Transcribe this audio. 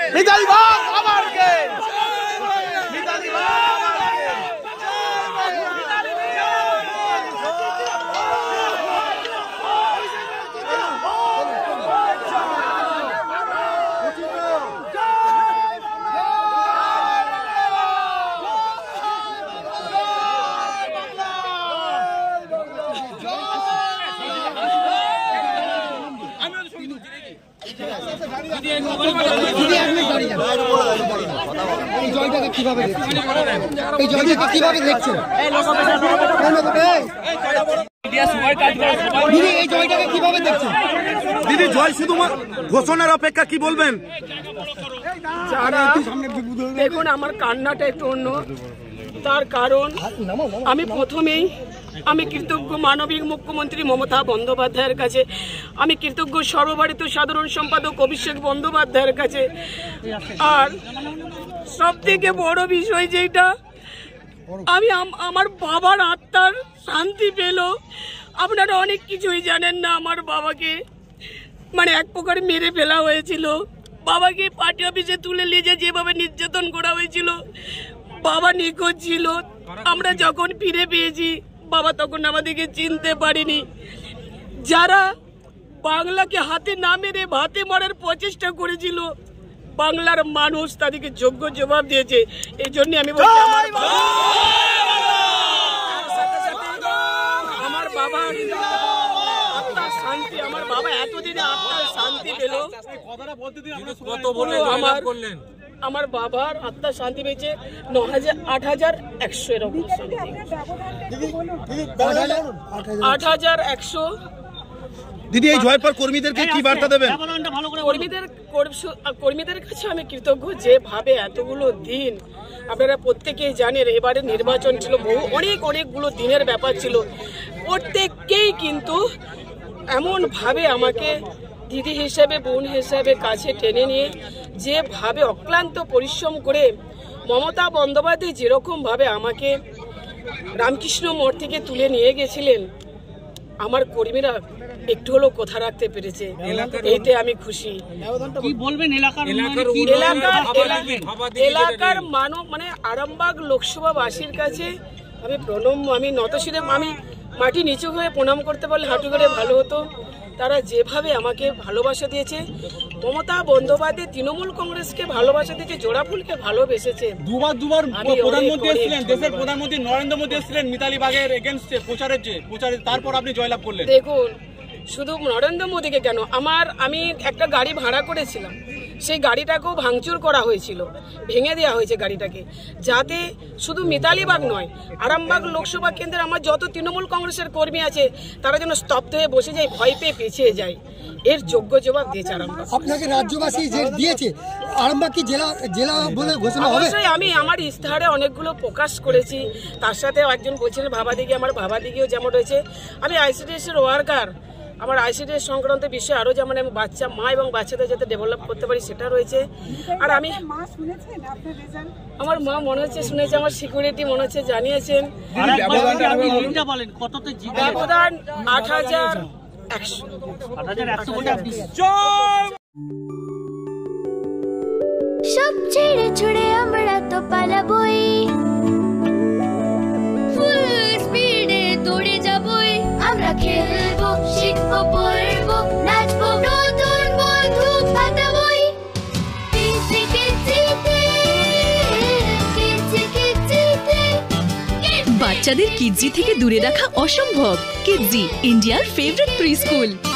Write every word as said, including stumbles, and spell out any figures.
মিতালি বাগ আমারকে মিতালি বাগ এই জয়টাকে কিভাবে দেখছেন এই জয়টাকে কিভাবে দেখছেন দিদি এই জয়টাকে কিভাবে দেখছেন দিদি জয় শুধু ঘোষণার অপেক্ষা কি বলবেন দেখুন আমার কান্নাটা একটু অন্য তার কারণ আমি প্রথমেই আমি কৃতজ্ঞ মানবিক মুখ্যমন্ত্রী মমতা বন্দ্যোপাধ্যায়ের কাছে আমি কৃতজ্ঞ সর্বভারতীয় সাধারণ সম্পাদক অভিষেক বন্দ্যোপাধ্যায়ের কাছে আর সব থেকে বড় বিষয় যেটা আমি আমার বাবার আত্মার শান্তি পেল আপনারা অনেক কিছুই জানেন না আমার বাবাকে মানে এক প্রকার মেরে ফেলা হয়েছিল বাবাকে পার্টি অফিসে তুলে নিয়ে যেভাবে নির্যাতন করা হয়েছিল বাবা নিখোঁজ ছিল আমরা যখন ফিরে পেয়েছি বাবা তখন আমাদেরকে চিনতে পারিনি যারা বাংলাকে হাতে না মেরে ভাতে মারার প্রচেষ্টা করেছিল বাংলার মানুষ তাদেরকে যোগ্য জবাব দিয়েছে এই জন্য আমি বলছি আমার বাবা আমার বাবার আত্মার শান্তি আমার বাবা এতদিনে আত্মার শান্তি পেল আমার আমার বাবার আত্মার শান্তি পেয়েছে ন হাজার আট হাজার একশো এরকম আট হাজার একশো দিদি এই জয় পর কর্মীদেরকে কি বার্তা দেবেন কর্মীদের কর্মীদের কাছে আমি কৃতজ্ঞ যেভাবে এতগুলো দিন আপনারা প্রত্যেকেই জানেন এবারে নির্বাচন ছিল বহু অনেক অনেকগুলো দিনের ব্যাপার ছিল প্রত্যেককেই কিন্তু এমনভাবে আমাকে দিদি হিসেবে বোন হিসেবে কাছে টেনে নিয়ে যেভাবে অক্লান্ত পরিশ্রম করে মমতা বন্দ্যোপাধ্যায় যেরকমভাবে আমাকে রামকৃষ্ণ মোড় থেকে তুলে নিয়ে গেছিলেন আমার কর্মীরা একটু হলেও কথা রাখতে পেরেছে এইতে আমি খুশি কি বলবেন এলাকার এলাকার মানব মানে আরামবাগ লোকসভাবাসীর কাছে আমি প্রণাম আমি নতশিরে আমি মাটি নিচু হয়ে প্রণাম করতে পারলে হাঁটু করে ভালো হতো তারা যেভাবে আমাকে ভালোবাসা দিয়েছে মমতা বন্দ্যোপাধ্যায় তৃণমূল কংগ্রেসকে ভালোবাসা দিয়েছে জোড়াফুলকে ভালোবেসেছে দুবার দুবার প্রধানমন্ত্রী এসেছিলেন দেশের প্রধানমন্ত্রী নরেন্দ্র মোদী এসেছিলেন মিতালি বাগের এগেইনস্টে প্রচারের যে প্রচারে তারপর আপনি জয়লাভ করলেন দেখুন শুধু নরেন্দ্র মোদীকে কেন আমার আমি একটা গাড়ি ভাড়া করেছিলাম সেই গাড়িটাকেও ভাঙচুর করা হয়েছিল ভেঙে দেওয়া হয়েছে গাড়িটাকে যাতে শুধু মিতালি বাগ নয় আরামবাগ লোকসভা কেন্দ্রে আমার যত তৃণমূল কংগ্রেসের কর্মী আছে তারা যেন স্তব্ধ হয়ে বসে যায় ভয় পেয়ে পিছিয়ে যায় এর যোগ্য জবাব দিয়েছে আরামবাগ আপনাকে রাজ্যবাসী যে দিয়েছে আরামবাগ কি জেলা জেলা বলে ঘোষণা হবে অবশ্যই আমি আমার ইস্তাহারে অনেকগুলো প্রকাশ করেছি তার সাথে একজন বলছিলেন ভাবাদিঘি আমার ভাবাদিঘিও যেমন রয়েছে আমি আইসিডিএস এর ওয়ার্কার আমার আইসিডিএস সংক্রান্ত বিষয়ে আরো যেমন আমি বাচ্চা মা এবং বাচ্চাদের যাতে ডেভেলপ করতে পারি সেটা রয়েছে আর আমি আমার মা মনে হচ্ছে শুনেছে আমার সিকিউরিটি মনে হচ্ছে জানিয়েছেন ব্যবধান আট হাজার একশো সব ছেড়ে ছুড়ে আমরা তো পালাবই ফুল স্পিডে দৌড়ে যাবই আমরা খেলবো শিখবো পড়বো নাচবো নতুন বন্ধু পাতাবই কিচি কিচিতে কিচি কিচিতে বাচ্চাদের কিডজি থেকে দূরে রাখা অসম্ভব কিডজি ইন্ডিয়ার ফেভারিট প্রি স্কুল